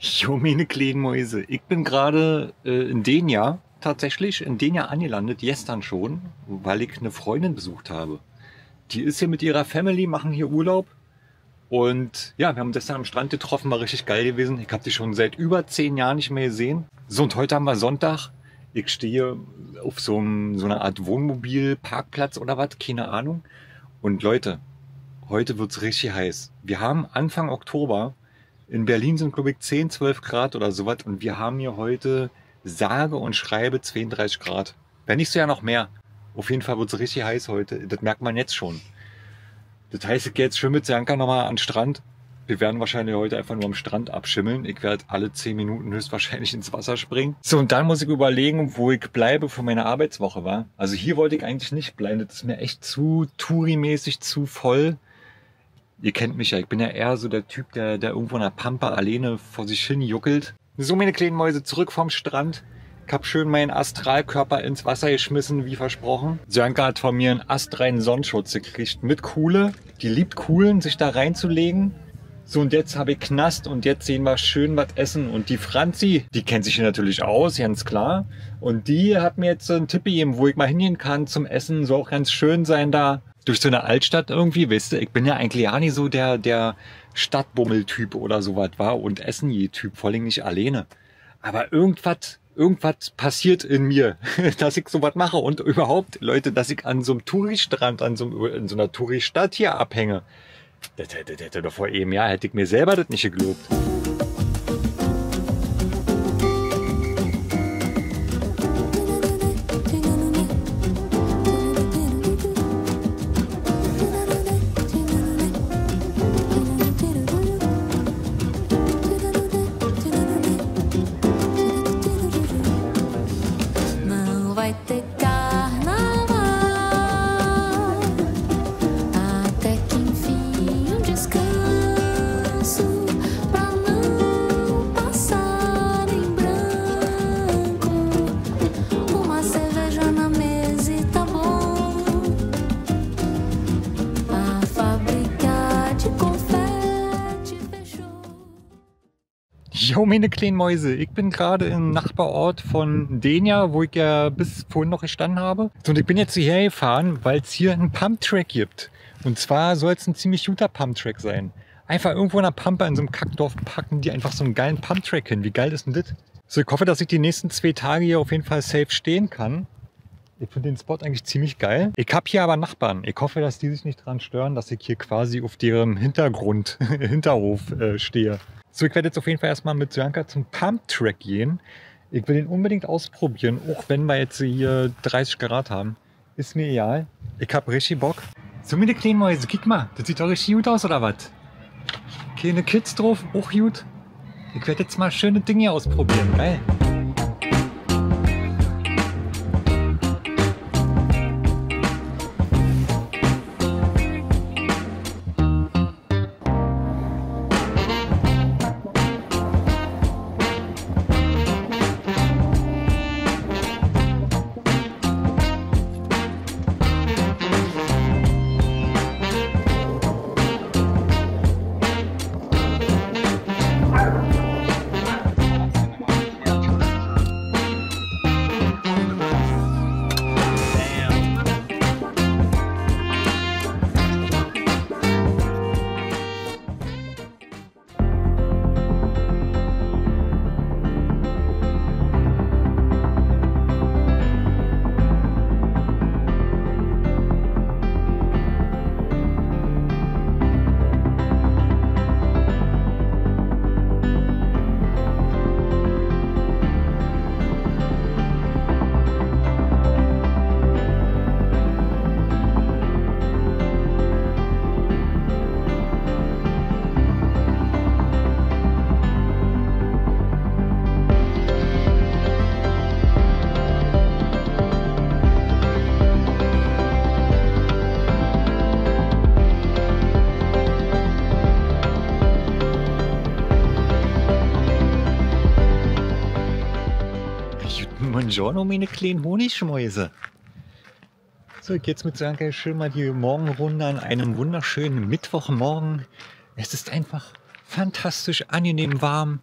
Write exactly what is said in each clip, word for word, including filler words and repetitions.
Jo, meine kleinen Mäuse. Ich bin gerade äh, in Denia, tatsächlich in Denia angelandet, gestern schon, weil ich eine Freundin besucht habe. Die ist hier mit ihrer Family, machen hier Urlaub. Und ja, wir haben uns gestern am Strand getroffen, war richtig geil gewesen. Ich habe die schon seit über zehn Jahren nicht mehr gesehen. So, und heute haben wir Sonntag. Ich stehe auf so, einem, so einer Art Wohnmobil-Parkplatz oder was, keine Ahnung. Und Leute, heute wird's richtig heiß. Wir haben Anfang Oktober. In Berlin sind, glaube ich, zehn, zwölf Grad oder sowas. Und wir haben hier heute sage und schreibe zweiunddreißig Grad. Wenn nicht so ja noch mehr. Auf jeden Fall wird es richtig heiß heute. Das merkt man jetzt schon. Das heißt, ich gehe jetzt schön mit Janka nochmal an den Strand. Wir werden wahrscheinlich heute einfach nur am Strand abschimmeln. Ich werde alle zehn Minuten höchstwahrscheinlich ins Wasser springen. So, und dann muss ich überlegen, wo ich bleibe für meine Arbeitswoche, war. Also hier wollte ich eigentlich nicht bleiben. Das ist mir echt zu Touri-mäßig, zu voll. Ihr kennt mich ja, ich bin ja eher so der Typ, der, der irgendwo in der Pampa alleine vor sich hin juckelt. So, meine kleinen Mäuse, zurück vom Strand. Ich hab schön meinen Astralkörper ins Wasser geschmissen, wie versprochen. Sönke hat von mir einen astreinen Sonnenschutz gekriegt mit Kuhle. Die liebt Kuhlen, sich da reinzulegen. So, und jetzt habe ich Knast und jetzt sehen wir schön was essen. Und die Franzi, die kennt sich hier natürlich aus, ganz klar. Und die hat mir jetzt einen Tipp gegeben, wo ich mal hingehen kann zum Essen. Soll auch ganz schön sein da. Durch so eine Altstadt irgendwie, weißt du, ich bin ja eigentlich ja nicht so der, der Stadtbummel-Typ oder sowas war und Essen-Typ, vor allem nicht alleine. Aber irgendwas, irgendwas passiert in mir, dass ich sowas mache und überhaupt, Leute, dass ich an so einem Touristrand, an so, einem, in so einer Touristadt hier abhänge. Das hätte, das hätte doch vor einem Jahr, hätte ich mir selber das nicht geglaubt. Jo, meine kleinen Mäuse, ich bin gerade im Nachbarort von Denia, wo ich ja bis vorhin noch gestanden habe. Und ich bin jetzt hierher gefahren, weil es hier einen Pumptrack gibt. Und zwar soll es ein ziemlich guter Pumptrack sein. Einfach irgendwo in der Pampa in so einem Kackdorf packen die einfach so einen geilen Pumptrack hin. Wie geil ist denn das? So, ich hoffe, dass ich die nächsten zwei Tage hier auf jeden Fall safe stehen kann. Ich finde den Spot eigentlich ziemlich geil. Ich habe hier aber Nachbarn. Ich hoffe, dass die sich nicht daran stören, dass ich hier quasi auf deren Hintergrund, Hinterhof äh, stehe. So, ich werde jetzt auf jeden Fall erstmal mit Sönke zum Pumptrack gehen. Ich will den unbedingt ausprobieren, auch wenn wir jetzt hier dreißig Grad haben. Ist mir egal. Ich habe richtig Bock. So, meine kleinen Mäuse, guck mal. Das sieht doch richtig gut aus, oder was? Keine Kids drauf, auch gut. Ich werde jetzt mal schöne Dinge ausprobieren. Geil. Buongiorno, meine kleinen Honigschmäuse. So, ich gehe jetzt mit Sönke schön mal die Morgenrunde an einem wunderschönen Mittwochmorgen. Es ist einfach fantastisch angenehm warm.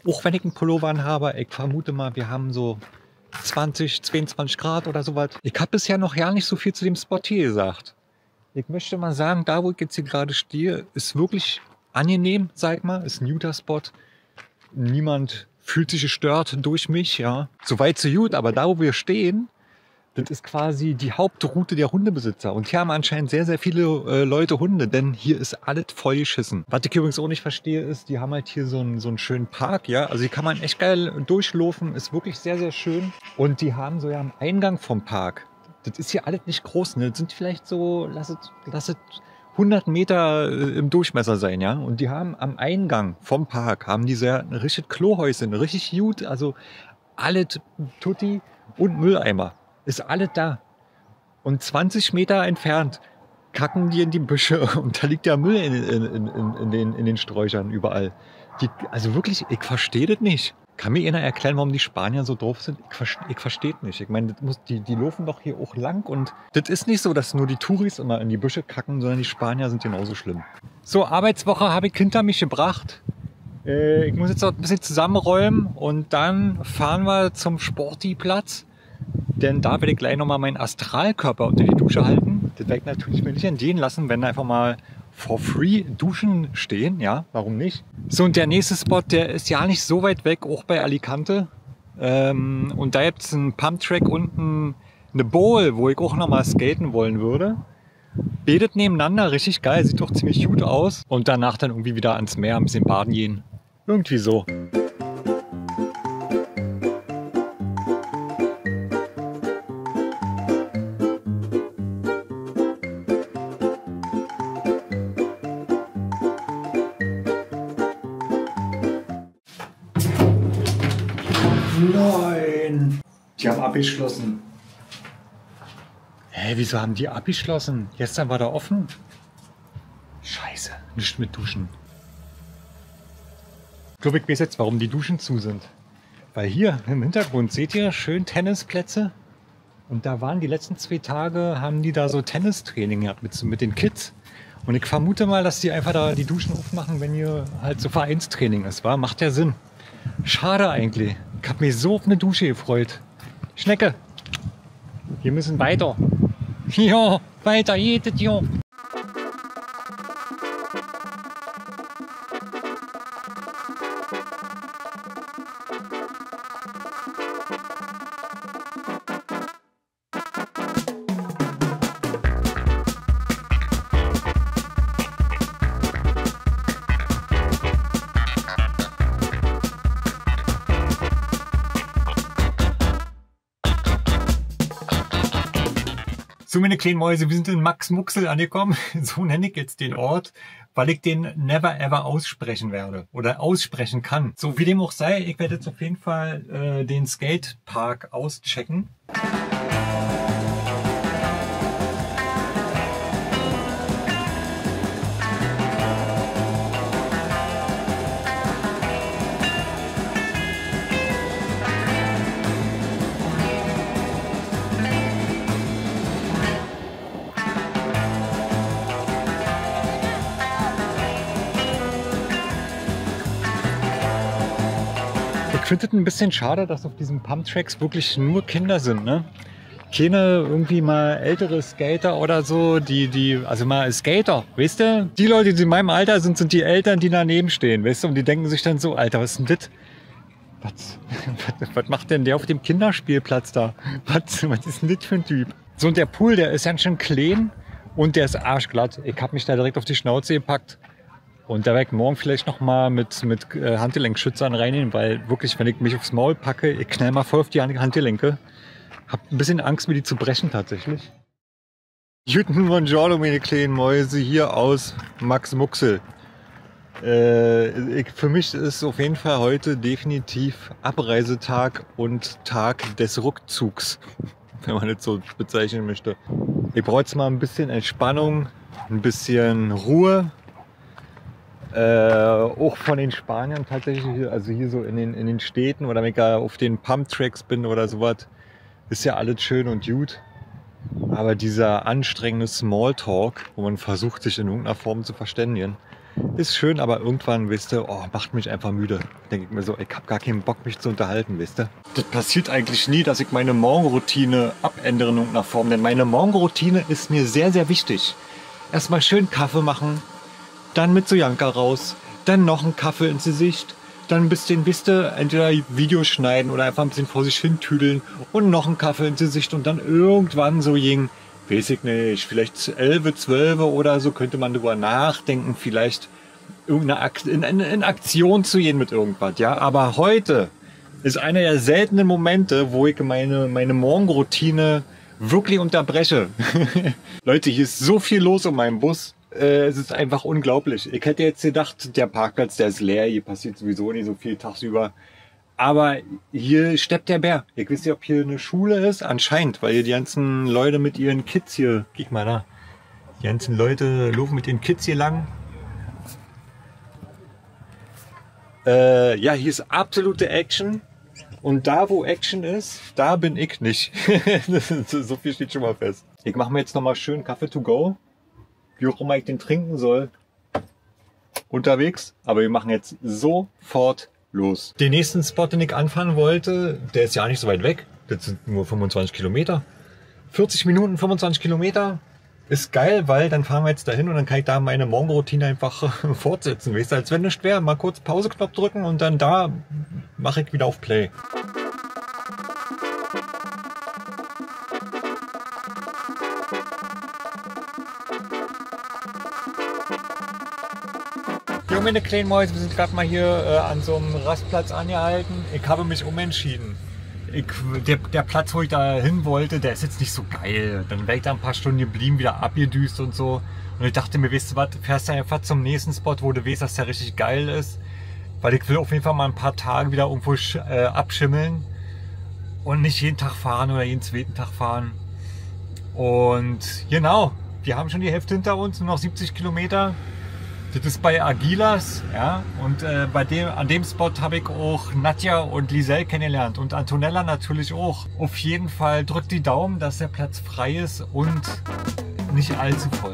Auch wenn ich einen Pullover anhabe, ich vermute mal, wir haben so zwanzig, zweiundzwanzig Grad oder sowas. Ich habe bisher noch gar nicht so viel zu dem Spot hier gesagt. Ich möchte mal sagen, da wo ich jetzt hier gerade stehe, ist wirklich angenehm, sag ich mal. Ist ein guter Spot. Niemand fühlt sich gestört durch mich, ja. Soweit so gut, aber da wo wir stehen, das ist quasi die Hauptroute der Hundebesitzer. Und hier haben anscheinend sehr, sehr viele äh, Leute Hunde, denn hier ist alles voll geschissen. Was ich übrigens auch nicht verstehe, ist, die haben halt hier so einen, so einen schönen Park, ja. Also hier kann man echt geil durchlaufen, ist wirklich sehr, sehr schön. Und die haben so ja am Eingang vom Park. Das ist hier alles nicht groß, ne? Das sind vielleicht so, lass es, lass es hundert Meter äh, im Durchmesser sein, ja. Und die haben am Eingang vom Park, haben die sehr ein richtig Klohäuschen, richtig gut, also alles Tutti und Mülleimer. Ist alles da. Und zwanzig Meter entfernt kacken die in die Büsche und da liegt der Müll in, in, in, in, den, in den Sträuchern überall. Die, also wirklich, ich verstehe das nicht. Kann mir einer erklären, warum die Spanier so drauf sind? Ich, verste, ich verstehe das nicht. Ich meine, das muss, die, die laufen doch hier auch lang und das ist nicht so, dass nur die Touris immer in die Büsche kacken, sondern die Spanier sind genauso schlimm. So, Arbeitswoche habe ich hinter mich gebracht. Äh, ich muss jetzt noch ein bisschen zusammenräumen und dann fahren wir zum Sportiplatz. Denn da werde ich gleich nochmal meinen Astralkörper unter die Dusche halten. Das werde ich natürlich mir nicht entgehen lassen, wenn da einfach mal for free Duschen stehen. Ja, warum nicht? So, und der nächste Spot, der ist ja nicht so weit weg, auch bei Alicante. Ähm, und da gibt es einen Pumptrack unten, eine Bowl, wo ich auch nochmal skaten wollen würde. Betet nebeneinander, richtig geil, sieht doch ziemlich gut aus. Und danach dann irgendwie wieder ans Meer, ein bisschen baden gehen. Irgendwie so. Nein! Die haben abgeschlossen. Hä, wieso haben die abgeschlossen? Gestern war da offen. Scheiße, nicht mit Duschen. Ich glaube, ich weiß jetzt, warum die Duschen zu sind. Weil hier im Hintergrund seht ihr schön Tennisplätze. Und da waren die letzten zwei Tage, haben die da so Tennistraining gehabt mit, mit den Kids. Und ich vermute mal, dass die einfach da die Duschen aufmachen, wenn hier halt so Vereinstraining ist. War? Macht ja Sinn. Schade eigentlich. Ich habe mich so auf eine Dusche gefreut. Schnecke, wir müssen weiter. Ja, weiter jedes Jahr. So, meine kleinen Mäuse, wir sind in Max Muxel angekommen. So nenne ich jetzt den Ort, weil ich den never ever aussprechen werde oder aussprechen kann. So, wie dem auch sei, ich werde jetzt auf jeden Fall äh, den Skatepark auschecken. Ich finde es ein bisschen schade, dass auf diesen Pumptracks wirklich nur Kinder sind, ne? Keine irgendwie mal ältere Skater oder so, die, die, also mal Skater, weißt du? Die Leute, die in meinem Alter sind, sind die Eltern, die daneben stehen, weißt du? Und die denken sich dann so, Alter, was ist denn das? Was, was, was macht denn der auf dem Kinderspielplatz da? Was, was ist denn das für ein Typ? So, und der Pool, der ist ganz schön klein und der ist arschglatt. Ich habe mich da direkt auf die Schnauze gepackt. Und da werde ich morgen vielleicht noch mal mit, mit äh, Handgelenkschützern reinnehmen, weil wirklich, wenn ich mich aufs Maul packe, ich knall mal voll auf die Handgelenke. Hab ein bisschen Angst, mir die zu brechen tatsächlich. Guten Buongiorno, meine kleinen Mäuse, hier aus Max Muxel. Äh, ich, für mich ist auf jeden Fall heute definitiv Abreisetag und Tag des Rückzugs, wenn man das so bezeichnen möchte. Ich brauche jetzt mal ein bisschen Entspannung, ein bisschen Ruhe. Äh, auch von den Spaniern tatsächlich, also hier so in den, in den Städten oder wenn ich auf den Pumptracks bin oder sowas, ist ja alles schön und gut. Aber dieser anstrengende Smalltalk, wo man versucht, sich in irgendeiner Form zu verständigen, ist schön, aber irgendwann, wisst ihr, oh, macht mich einfach müde. Denke ich mir so, ich habe gar keinen Bock, mich zu unterhalten, wisst ihr. Das passiert eigentlich nie, dass ich meine Morgenroutine abändere in irgendeiner Form, denn meine Morgenroutine ist mir sehr, sehr wichtig. Erstmal schön Kaffee machen, dann mit Sojanka raus, dann noch einen Kaffee ins Gesicht, dann ein bisschen, wisst ihr, entweder Videos schneiden oder einfach ein bisschen vor sich hin tüdeln und noch einen Kaffee ins Gesicht und dann irgendwann so gegen, weiß ich nicht, vielleicht elf, zwölf oder so könnte man drüber nachdenken, vielleicht irgendeine Akt in, in, in Aktion zu gehen mit irgendwas, ja. Aber heute ist einer der seltenen Momente, wo ich meine, meine Morgenroutine wirklich unterbreche. Leute, hier ist so viel los in meinem Bus. Äh, es ist einfach unglaublich. Ich hätte jetzt gedacht, der Parkplatz, der ist leer, hier passiert sowieso nicht so viel tagsüber. Aber hier steppt der Bär. Ich weiß nicht, ob hier eine Schule ist. Anscheinend, weil hier die ganzen Leute mit ihren Kids hier, guck mal da, die ganzen Leute laufen mit ihren Kids hier lang. Äh, ja, hier ist absolute Action. Und da, wo Action ist, da bin ich nicht. So viel steht schon mal fest. Ich mache mir jetzt nochmal schön Kaffee to go. Wie auch immer ich den trinken soll. Unterwegs. Aber wir machen jetzt sofort los. Den nächsten Spot, den ich anfahren wollte, der ist ja nicht so weit weg. Das sind nur fünfundzwanzig Kilometer. vierzig Minuten, fünfundzwanzig Kilometer. Ist geil, weil dann fahren wir jetzt dahin und dann kann ich da meine Morgenroutine einfach fortsetzen. Weißt du, als wenn nicht wäre. Mal kurz Pause-Knopf drücken und dann da mache ich wieder auf Play. Jo, meine kleinen Mäuse, wir sind gerade mal hier äh, an so einem Rastplatz angehalten. Ich habe mich umentschieden. Ich, der, der Platz, wo ich da hin wollte, der ist jetzt nicht so geil. Dann wäre ich da ein paar Stunden geblieben, wieder abgedüst und so. Und ich dachte mir, weißt du was, fährst du einfach zum nächsten Spot, wo du weißt, dass der richtig geil ist. Weil ich will auf jeden Fall mal ein paar Tage wieder irgendwo äh, abschimmeln. Und nicht jeden Tag fahren oder jeden zweiten Tag fahren. Und genau, wir haben schon die Hälfte hinter uns, nur noch siebzig Kilometer. Das ist bei Agilas, ja, und äh, bei dem, an dem Spot habe ich auch Nadja und Liselle kennengelernt und Antonella natürlich auch. Auf jeden Fall drückt die Daumen, dass der Platz frei ist und nicht allzu voll.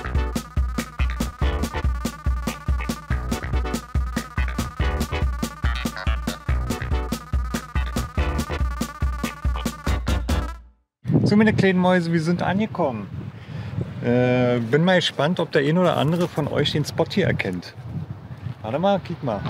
So, meine kleinen Mäuse, wir sind angekommen. Äh, bin mal gespannt, ob der ein oder andere von euch den Spot hier erkennt. Warte mal, guck mal.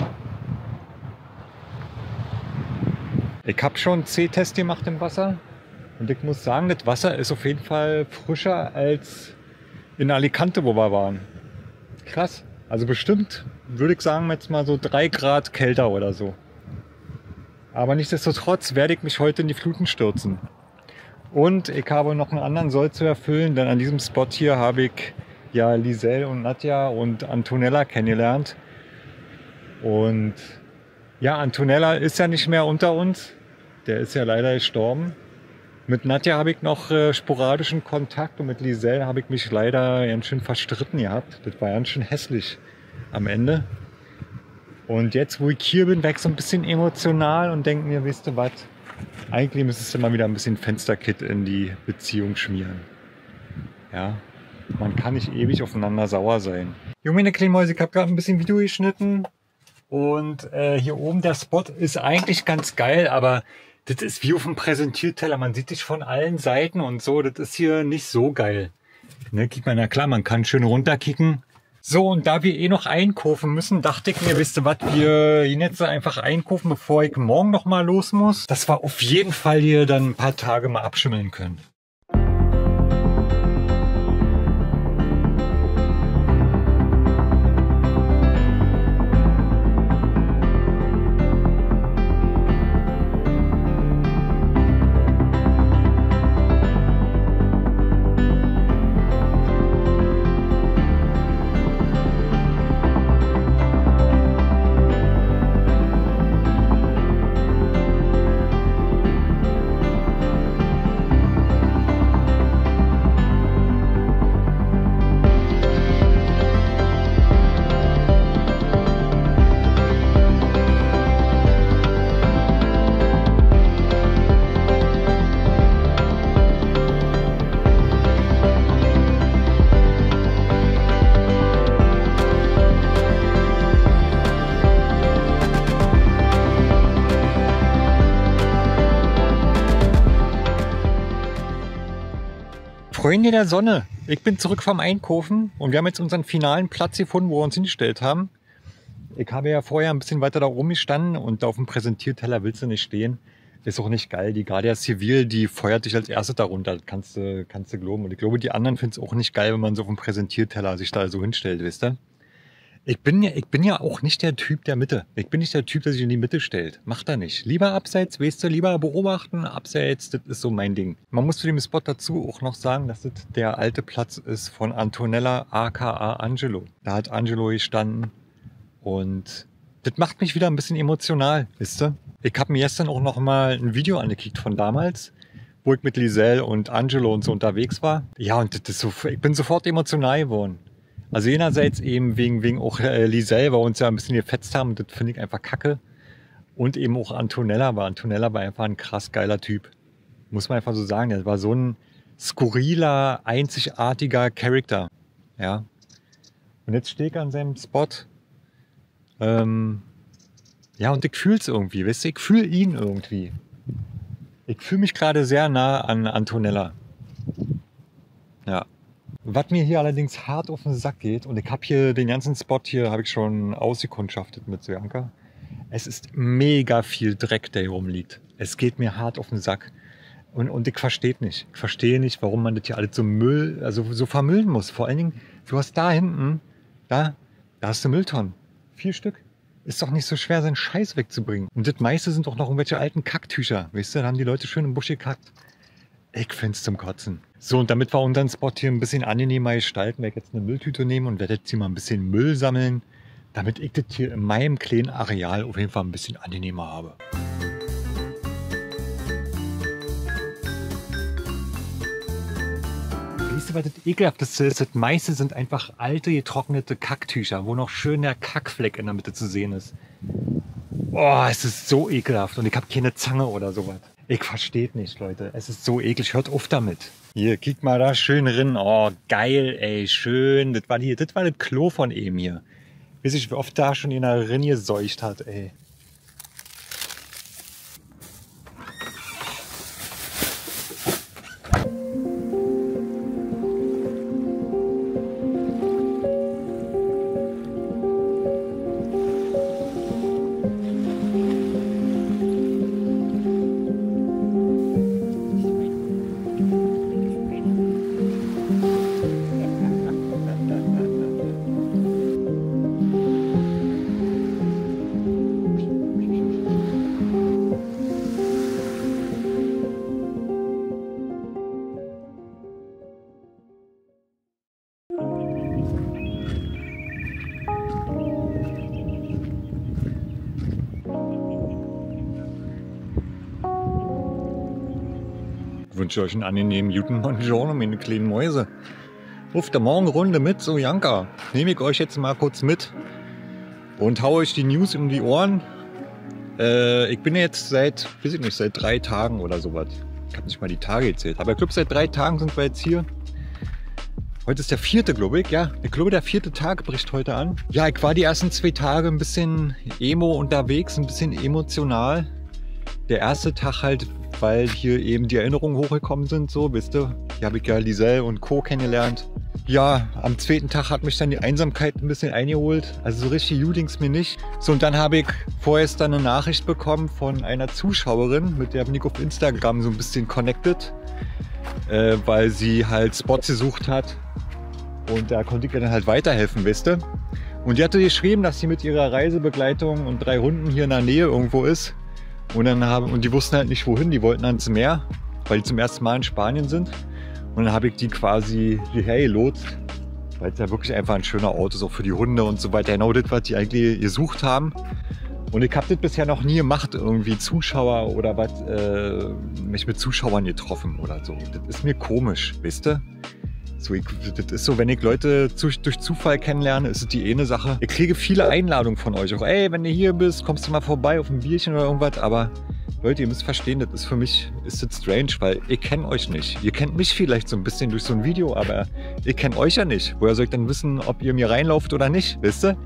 Ich habe schon C-Test gemacht im Wasser und ich muss sagen, das Wasser ist auf jeden Fall frischer als in Alicante, wo wir waren. Krass. Also bestimmt, würde ich sagen, jetzt mal so drei Grad kälter oder so. Aber nichtsdestotrotz werde ich mich heute in die Fluten stürzen. Und ich habe noch einen anderen Soll zu erfüllen, denn an diesem Spot hier habe ich ja Liselle und Nadja und Antonella kennengelernt. Und ja, Antonella ist ja nicht mehr unter uns. Der ist ja leider gestorben. Mit Nadja habe ich noch äh, sporadischen Kontakt und mit Liselle habe ich mich leider ganz schön verstritten gehabt. Das war ganz schön hässlich am Ende. Und jetzt, wo ich hier bin, wäre ich so ein bisschen emotional und denke mir, wisst ihr was? Eigentlich müsstest du mal wieder ein bisschen Fensterkit in die Beziehung schmieren. Ja, man kann nicht ewig aufeinander sauer sein. Jo, meine kleinen Mäuse, ich habe gerade ein bisschen Video geschnitten. Und äh, hier oben der Spot ist eigentlich ganz geil, aber das ist wie auf dem Präsentierteller. Man sieht dich von allen Seiten und so. Das ist hier nicht so geil. Ne, guck mal, na klar, man kann schön runterkicken. So, und da wir eh noch einkaufen müssen, dachte ich mir, wisst ihr was, wir gehen jetzt einfach einkaufen, bevor ich morgen noch mal los muss. Dass wir auf jeden Fall hier dann ein paar Tage mal abschimmeln können. Freunde der Sonne, ich bin zurück vom Einkaufen und wir haben jetzt unseren finalen Platz gefunden, wo wir uns hingestellt haben. Ich habe ja vorher ein bisschen weiter da oben gestanden und auf dem Präsentierteller willst du nicht stehen. Ist auch nicht geil. Die Guardia Civil, die feuert dich als erstes darunter. Kannst du, kannst du glauben. Und ich glaube, die anderen finden es auch nicht geil, wenn man so auf dem Präsentierteller sich da so hinstellt, wisst ihr? Ich bin ja, ich bin ja auch nicht der Typ der Mitte. Ich bin nicht der Typ, der sich in die Mitte stellt. Macht er nicht. Lieber abseits, weißt du, lieber beobachten. Abseits, das ist so mein Ding. Man muss zu dem Spot dazu auch noch sagen, dass das der alte Platz ist von Antonella aka Angelo. Da hat Angelo gestanden und das macht mich wieder ein bisschen emotional, wisst ihr? Ich habe mir gestern auch noch mal ein Video angekickt von damals, wo ich mit Liselle und Angelo und so unterwegs war. Ja, und das ist so, ich bin sofort emotional geworden. Also einerseits eben wegen, wegen auch äh, Liselle, weil wir uns ja ein bisschen gefetzt haben. Das finde ich einfach kacke. Und eben auch Antonella, weil Antonella war einfach ein krass geiler Typ. Muss man einfach so sagen. Er war so ein skurriler, einzigartiger Charakter. Ja. Und jetzt stehe ich an seinem Spot. Ähm, ja, und ich fühle es irgendwie. Weißt du, ich fühle ihn irgendwie. Ich fühle mich gerade sehr nah an Antonella. Ja. Was mir hier allerdings hart auf den Sack geht, und ich habe hier den ganzen Spot hier, habe ich schon ausgekundschaftet mit Bianca. Es ist mega viel Dreck, der hier rumliegt. Es geht mir hart auf den Sack. Und, und ich verstehe nicht. Ich verstehe nicht, warum man das hier alles so Müll, also so vermüllen muss. Vor allen Dingen, du hast da hinten, da, da hast du Mülltonnen. Vier Stück. Ist doch nicht so schwer, seinen Scheiß wegzubringen. Und das meiste sind doch noch irgendwelche alten Kacktücher. Weißt du, da haben die Leute schön im Busch gekackt. Ich find's zum Kotzen. So, und damit wir unseren Spot hier ein bisschen angenehmer gestalten, werde ich jetzt eine Mülltüte nehmen und werde jetzt hier mal ein bisschen Müll sammeln, damit ich das hier in meinem kleinen Areal auf jeden Fall ein bisschen angenehmer habe. Weißt du, was das Ekelhafteste ist? Das meiste sind einfach alte, getrocknete Kacktücher, wo noch schön der Kackfleck in der Mitte zu sehen ist. Oh, es ist so ekelhaft und ich habe keine Zange oder sowas. Ich verstehe nicht, Leute. Es ist so eklig. Hört auf damit. Hier, kick mal da schön rein. Oh, geil, ey, schön. Das war, hier, das war das Klo von eben hier. Weiß ich, wie oft da schon in der Rinne geseucht hat, ey. Ich wünsche euch einen angenehmen guten Buongiorno, meine kleinen Mäuse. Auf der Morgenrunde mit so Janka. Nehme ich euch jetzt mal kurz mit und hau euch die News um die Ohren. Äh, ich bin jetzt seit, weiß ich nicht, seit drei Tagen oder sowas. Ich habe nicht mal die Tage gezählt, aber ich glaube seit drei Tagen sind wir jetzt hier. Heute ist der vierte, glaube ich. Ja, ich glaube der vierte Tag bricht heute an. Ja, ich war die ersten zwei Tage ein bisschen emo unterwegs, ein bisschen emotional. Der erste Tag halt, weil hier eben die Erinnerungen hochgekommen sind, so, wisst ihr. Hier habe ich ja Liselle und Co. kennengelernt. Ja, am zweiten Tag hat mich dann die Einsamkeit ein bisschen eingeholt. Also so richtig gut ging's mir nicht. So, und dann habe ich vorerst dann eine Nachricht bekommen von einer Zuschauerin, mit der bin ich auf Instagram so ein bisschen connected, äh, weil sie halt Spots gesucht hat. Und da konnte ich ihr dann halt weiterhelfen, wisst ihr. Und die hatte geschrieben, dass sie mit ihrer Reisebegleitung und drei Hunden hier in der Nähe irgendwo ist. Und, dann haben, und die wussten halt nicht wohin, die wollten ans Meer, weil die zum ersten Mal in Spanien sind. Und dann habe ich die quasi hierher gelotst, weil es ja wirklich einfach ein schöner Ort ist, auch für die Hunde und so weiter. Genau das, was die eigentlich gesucht haben. Und ich habe das bisher noch nie gemacht, irgendwie Zuschauer oder was, äh, mich mit Zuschauern getroffen oder so. Das ist mir komisch, wisst ihr? So, ich, das ist so, wenn ich Leute zu, durch Zufall kennenlerne, ist es die eine Sache. Ich kriege viele Einladungen von euch. Auch, ey, wenn du hier bist, kommst du mal vorbei auf ein Bierchen oder irgendwas. Aber Leute, ihr müsst verstehen, das ist für mich ist das strange, weil ich kenne euch nicht. Ihr kennt mich vielleicht so ein bisschen durch so ein Video, aber ich kenne euch ja nicht. Woher soll ich denn wissen, ob ihr mir reinlauft oder nicht, wisst ihr?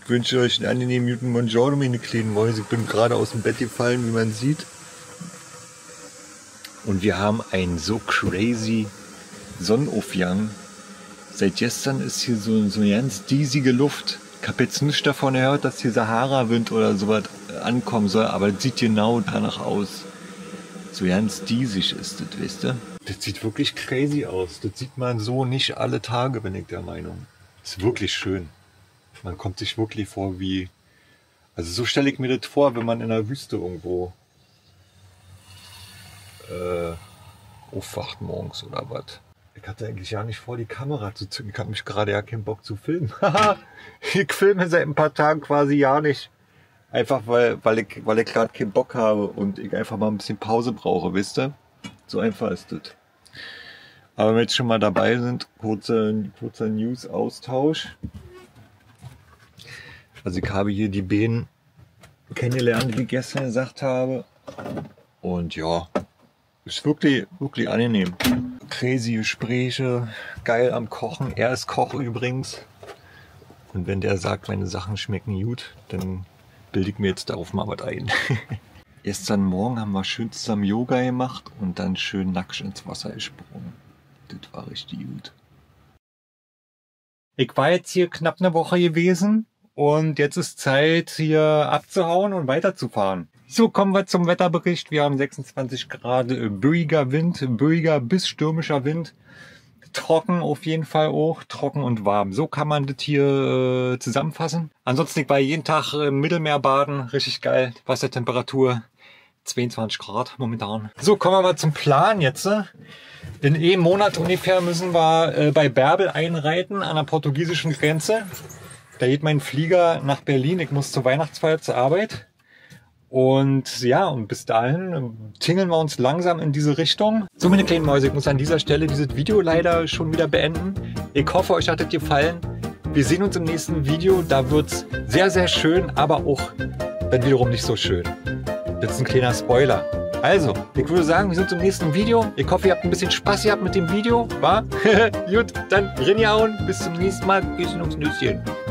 Ich wünsche euch einen angenehmen guten Buongiorno, meine kleinen Mäuse. Ich bin gerade aus dem Bett gefallen, wie man sieht. Und wir haben einen so crazy Sonnenaufgang. Seit gestern ist hier so, so eine ganz diesige Luft. Ich habe jetzt nicht davon gehört, dass hier Sahara-Wind oder sowas ankommen soll, aber das sieht genau danach aus. So ganz diesig ist das, weißt du? Das sieht wirklich crazy aus. Das sieht man so nicht alle Tage, bin ich der Meinung. Das ist wirklich schön. Man kommt sich wirklich vor wie... Also so stelle ich mir das vor, wenn man in der Wüste irgendwo äh, aufwacht morgens oder was. Ich hatte eigentlich ja nicht vor, die Kamera zu zünden. Ich habe mich gerade ja keinen Bock zu filmen. Ich filme seit ein paar Tagen quasi ja nicht. Einfach weil, weil ich, weil ich gerade keinen Bock habe und ich einfach mal ein bisschen Pause brauche, wisst ihr? So einfach ist das. Aber wenn wir jetzt schon mal dabei sind, kurzer, kurzer News-Austausch. Also ich habe hier die Bienen kennengelernt, die ich gestern gesagt habe. Und ja, ist wirklich, wirklich angenehm. Crazy Gespräche, geil am Kochen. Er ist Koch übrigens. Und wenn der sagt, meine Sachen schmecken gut, dann bilde ich mir jetzt darauf mal was ein. Gestern Morgen haben wir schön zusammen Yoga gemacht und dann schön nackt ins Wasser gesprungen. Das war richtig gut. Ich war jetzt hier knapp eine Woche gewesen und jetzt ist Zeit, hier abzuhauen und weiterzufahren. So, kommen wir zum Wetterbericht. Wir haben sechsundzwanzig Grad, böiger Wind, böiger bis stürmischer Wind. Trocken auf jeden Fall auch, trocken und warm. So kann man das hier äh, zusammenfassen. Ansonsten, ich war jeden Tag im Mittelmeer baden, richtig geil. Wassertemperatur zweiundzwanzig Grad momentan. So, kommen wir mal zum Plan jetzt. In einem Monat ungefähr müssen wir äh, bei Bärbel einreiten an der portugiesischen Grenze. Da geht mein Flieger nach Berlin. Ich muss zur Weihnachtsfeier zur Arbeit. Und ja, und bis dahin tingeln wir uns langsam in diese Richtung. So, meine kleinen Mäuse, ich muss an dieser Stelle dieses Video leider schon wieder beenden. Ich hoffe, euch hat es gefallen. Wir sehen uns im nächsten Video. Da wird es sehr, sehr schön, aber auch dann wiederum nicht so schön. Das ist ein kleiner Spoiler. Also, ich würde sagen, wir sind im nächsten Video. Ich hoffe, ihr habt ein bisschen Spaß gehabt mit dem Video, wa? Gut, dann rinjauen. Bis zum nächsten Mal. Küssen ums Nüsschen.